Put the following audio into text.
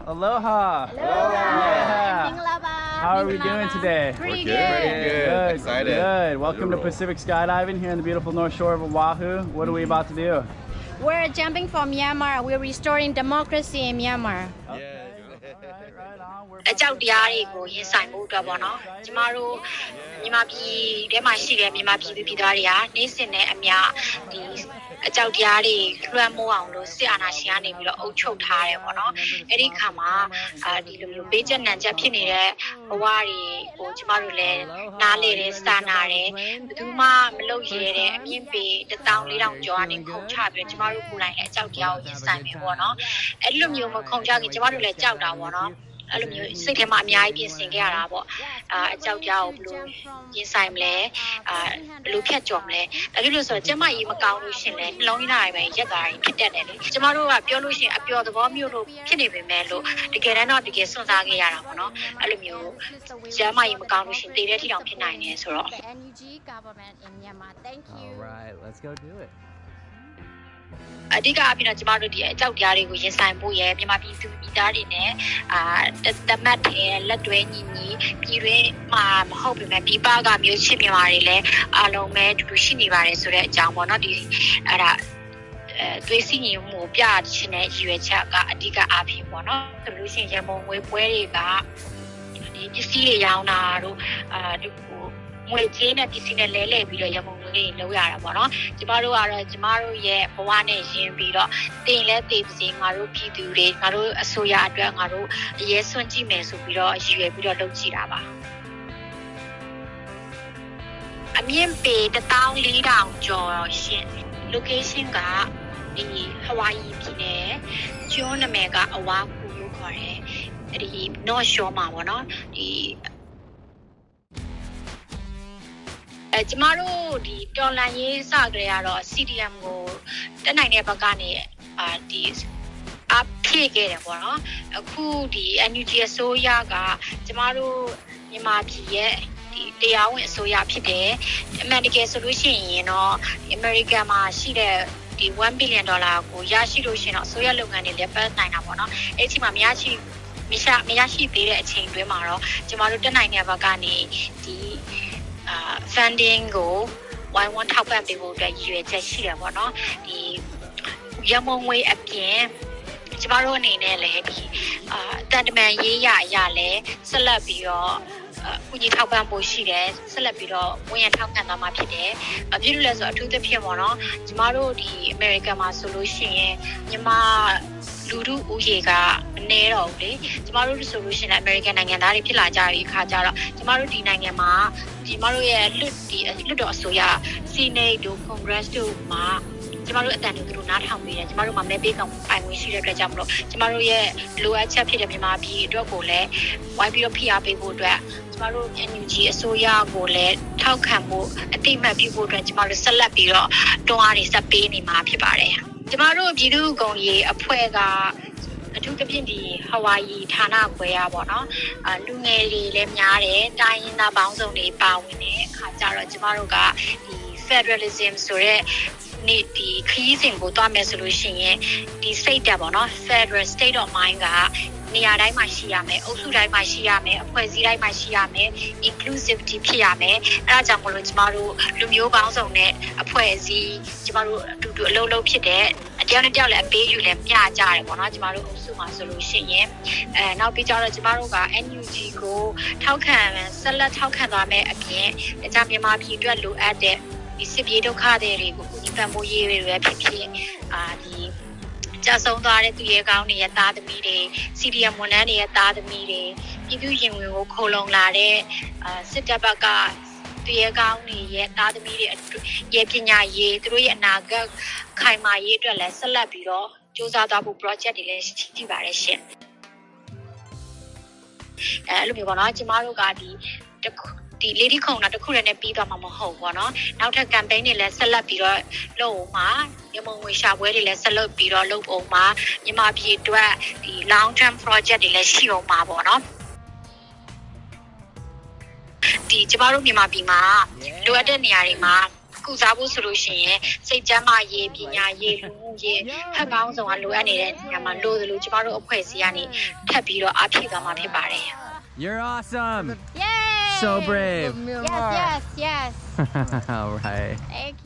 Aloha. Yeah. How are we doing today? Pretty good. Excited. Good. Welcome to Pacific Skydiving here in the beautiful North Shore of Oahu. What are we about to do? We're jumping from Myanmar. We're restoring democracy in Myanmar. Right on. အကြောက်တရားတွေကိုရင်ဆိုင်မှုအတွက်ပေါ့နော်ကျမတို့မြန်မာပြည်ထဲမှာရှိတဲ့မြန်မာပြည်ပြည်သားတွေကနေ့စဉ်နဲ့အမျှဒီအကြောက်တရားတွေလွှမ်းမိုးအောင်လို့စစ်အာဏာရှင်ကနေပြီးတော့အုပ်ချုပ်ထားတယ်ပေါ့နော်အဲ့ဒီခါမှာဒီလိုမျိုးပေးချက်နံချက်ဖြစ်နေတဲ့ဘဝတွေကိုကျမတို့လည်းနားလေတယ်စာနာတယ်ဘယ်သူမှမလုပ်ရဲတဲ့အမြင့်ပေ14000ကျော်ကနေခုန်ချပြီးကျမတို့ကိုယ်တိုင်လည်းအကြောက်တရားကိုရင်ဆိုင်ပြီပေါ့နော်အဲ့လိုမျိုးမခုန်ချခင်ကျမတို့လည်းကြောက်တာပေါ့နော်အဲ့လိုမျိုးစိတ်ထဲမှာအများကြီးပြင်ဆင်ခဲ့ရတာပေါ့အကြောက်တရားကိုဘယ်လိုရင်ဆိုင်မလဲဘယ်လိုဖြတ်ကျော်မလဲဒါဖြစ်လို့ဆိုတော့ကျမကြီးမကောင်းလို့ရှင်လဲနှလုံးရင်းတိုင်းပဲရက်သားကြီးဖြစ်တတ်တယ်လေကျမတို့ကပြောလို့ရှင်အပျော်သဘောမျိုးလို့ဖြစ်နေပေမဲ့လို့တကယ်တမ်းတော့တကယ်စွန့်စားခဲ့ရတာပေါ့နော်အဲ့လိုမျိုးကျမကြီးမကောင်းလို့ရှင်တည်တဲ့ထိတောင်ဖြစ်နိုင်တယ်ဆိုတော့ NUG government in Myanmar. Thank you. All right, let's go do it. အဓိကအပြင်တော့ကျမတို့ဒီအကြောက်တရားတွေကိုရင်ဆိုင်ဖို့ရယ်မြန်မာပြည်သူပြည်သားတွေနဲ့တမတ်တွေလက်တွဲညီညီပြည်တွင်းမှာမဟုတ်ပေမဲ့ပြည်ပကမျိုးချစ်မြန်မာတွေလည်းအားလုံးပဲတူတူရှိနေပါတယ်ဆိုတဲ့အကြောင်းပေါ့နော်ဒီအဲ့ဒါသွေးစည်းညီမှုပြခြင်းနဲ့ရည်ရွယ်ချက်ကအဓိကအားဖြင့်ပေါ့နော်ဆိုလို့ရှိရင်ရမုံငွေပွဲတွေကဒီပစ္စည်းတွေရောင်းတာတို့ဒီငွေကြေးနဲ့ပစ္စည်းနဲ့လဲလှယ်ပြီးတော့ရမုံငွေတွေလောက်ရတာပေါ့နော်ကျမတို့ကတော့ကျမတို့ရဲ့ဘဝနဲ့ယဉ်ပြီးတော့တင်လဲတည်ပစီငါတို့ပြည်သူတွေငါတို့အစိုးရအတွက်ငါတို့အရေးစွန့်ကြည့်မယ်ဆိုပြီးတော့ရည်ရွယ်ပြီးတော့လုပ်ကြည့်တာပါအမြင့်ပေ14000ကျော်ရှင် location ကဒီ Hawaii ပြည်နယ်ကျွန်းနာမည်ကအဝါကူလို့ခေါ်တယ်ဒီ North Shore မှာပေါ့နော်ဒီကျမတို့ဒီတော်လန်ရေးစကြရတော့ CDM ကိုတက်နိုင်တဲ့ဘက်ကနေဒီအပြည့်ခဲ့တယ်ပေါ့နော်အခုဒီ NUG အစိုးရကကျမတို့မြန်မာပြည်ရဲ့ဒီတရားဝင်အစိုးရဖြစ်တယ်အမှန်တကယ်ဆိုလို့ရှိရင်တော့ American မှာရှိတဲ့ဒီ$1 billion ကိုရရှိလို့ရှိရင်တော့အစိုးရလုပ်ငန်းတွေလည်းပတ်နိုင်တာပေါ့နော်အဲ့ဒီမှာမရရှိသေးတဲ့အချိန်တွင်းမှာတော့ကျမတို့တက်နိုင်တဲ့ဘက်ကနေဒီfunding ကိုဝိုင်းဝန်းထောက်ပံ့ပေးဖို့အတွက်ရည်ရွယ်ချက်ရှိတယ်ပေါ့နော်ဒီရမုံငွေအပြင်ကျမတို့အနေနဲ့လည်းဒီတန်တမန်ရေးရအရာလည်းဆက်လက်ပြီးတော့ကုညီထောက်ပံ့ဖို့ရှိတယ်ဆက်လက်ပြီးတော့ဝန်ရထောက်ခံသွားမှာဖြစ်တယ်အပြည့်လို့လဲဆိုအထူးသဖြင့်ပေါ့နော်ကျမတို့ဒီ American မှာဆိုလို့ရှိရင်မြန်မာလူထုဦးရေကမနည်းတော့ဘူးလေကျမတို့ဆိုလို့ရှိရင် American နိုင်ငံသားတွေဖြစ်လာကြပြီးခါကြတော့ကျမတို့ဒီနိုင်ငံမှာကျမတို့ရဲ့လွတ်တော်အစိုးရ Senate တို့ Congress တို့မှာကျမတို့အတန်တူတူနားထောင်ပြီးတယ်ကျမတို့မှာမဲပေးကောင်ပိုင်ဝင်ရှိတဲ့အတွက်ကြောင့်မလို့ကျမတို့ရဲ့လိုအပ်ချက်ဖြစ်တဲ့မြန်မာပြည်အတွက်ကိုလည်းဝိုင်းပြီးတော့ဖိအားပေးဖို့အတွက်ကျမတို့ NUG အစိုးရကိုလည်းထောက်ခံဖို့အတိအမှတ်ပြုဖို့အတွက်ကျမတို့ဆက်လက်ပြီးတော့တွန်းအားတွေဆက်ပေးနေမှာဖြစ်ပါတယ်ကျမတို့ပြည်သူ့ဂုဏ်ရေးအဖွဲ့ကအထူးသဖြင့်ဒီ Hawaii ဌာနခွဲရပေါ့နော်လူငယ်တွေလည်းများတယ်တိုင်းရင်းသားပေါင်းစုံတွေပါဝင်တဲ့အခါကျတော့ကျမတို့ကဒီ Federalism ဆိုတဲ့ဒီခရီးစဉ်ကိုတွားမယ်ဆိုလို့ရှိရင်ဒီစိတ်တက်ပေါ့နော် Federal State of Mind ကနေရာတိုင်းမှာရှိရမယ်အုပ်စုတိုင်းမှာရှိရမယ်အဖွဲ့အစည်းတိုင်းမှာရှိရမယ် inclusivity ဖြစ်ရမယ်အဲဒါကြောင့်မလို့ကျမတို့လူမျိုးပေါင်းစုံနဲ့အဖွဲ့အစည်းကျမတို့အတူတူအလုပ်လုပ်ဖြစ်တဲ့အတရားနဲ့တယောက်လည်းအပေးယူလည်းမျှကြတယ်ပေါ့နော်ကျမတို့အုပ်စုမှာဆိုလို့ရှိရင်နောက်ပြီးကြတော့ကျမတို့က NUG ကိုဆက်လက်ထောက်ခံသွားမယ်အပြင်တခြားမြန်မာပြည်အတွက်လိုအပ်တဲ့ဒီစစ်ပြေးဒုက္ခတွေကိုကုညီပံ့ပိုးရေးတွေပဲဖြစ်ဖြစ်ဒီကြာဆုံးသွားတဲ့သူရဲကောင်းတွေရဲ့သားသမီးတွေ CDM ဝန်ထမ်းတွေရဲ့သားသမီးတွေပြည်သူရင်ဝင်ကိုခိုလုံလာတဲ့စစ်တပ်ဘက်ကသူရဲကောင်းတွေရဲ့သားသမီးတွေရဲ့ပညာရေးသူတို့ရဲ့အနာဂတ်ခိုင်မာရေးအတွက်လည်းဆက်လက်ပြီးတော့စူးစမ်းသွားဖို့ project တွေလည်းရှိပါတယ်ရှင်အဲ့လိုမျိုးပေါ့နော်ကျမတို့ကဒီLady ခုံတာတခုလည်းနဲ့ပြီးသွားမှာမဟုတ်ဘူးเนาะနောက်ထပ် campaign တွေလည်းဆက်လက်ပြီးတော့လုပ်အောင်ပါရမုံငွေရှာပွဲတွေလည်းဆက်လက်ပြီးတော့လုပ်အောင်ပါမြန်မာပြည်အတွက်ဒီ long term project တွေလည်းရှိအောင်ပါပေါ့เนาะဒီကျမတို့မြန်မာပြည်မှာလိုအပ်တဲ့နေရာတွေမှာကုစားဖို့ဆိုလို့ရှိရင်စိတ်ကျန်းမာရေးပညာရေးလူမှုရေးဖက်ကောင်းဆောင်ကလိုအပ်နေတဲ့ညမှာလို့လို့ကျမတို့အဖွဲ့အစည်းကနေထပ်ပြီးတော့အားဖြည့်သွားမှာဖြစ်ပါတယ် You're awesome. Yay! So brave. Yes. All right. Thank you.